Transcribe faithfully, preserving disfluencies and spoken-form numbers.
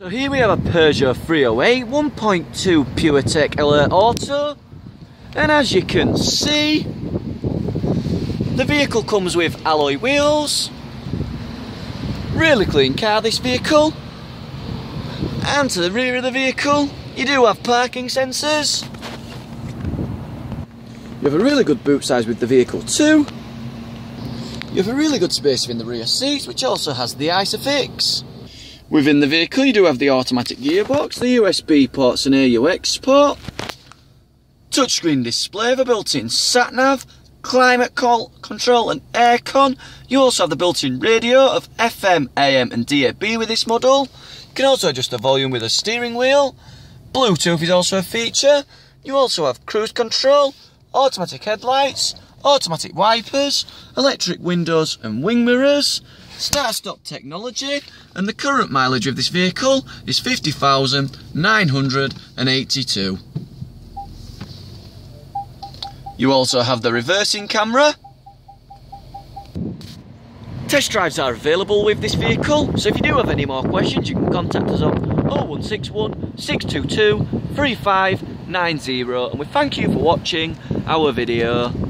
So here we have a Peugeot three oh eight one point two Puretech Allure Auto, and as you can see, the vehicle comes with alloy wheels. Really clean car, this vehicle. And to the rear of the vehicle, you do have parking sensors. You have a really good boot size with the vehicle too. You have a really good space in the rear seats, which also has the ISOFIX. Within the vehicle you do have the automatic gearbox, the U S B ports and A U X port, touchscreen display, the built-in sat-nav, climate control and aircon. You also have the built-in radio of F M, A M and D A B with this model. You can also adjust the volume with a steering wheel. Bluetooth is also a feature. You also have cruise control, automatic headlights, automatic wipers, electric windows and wing mirrors, start-stop technology, and the current mileage of this vehicle is fifty thousand nine hundred eighty-two. You also have the reversing camera. Test drives are available with this vehicle, so if you do have any more questions you can contact us on oh one six one, six two two, three five nine zero, and we thank you for watching our video.